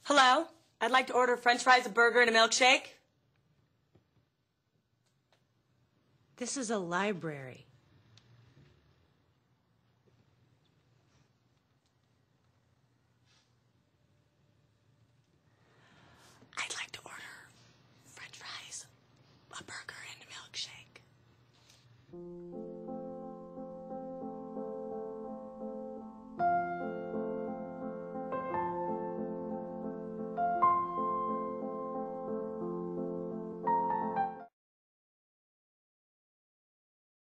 Hello? I'd like to order french fries, a burger, and a milkshake. This is a library.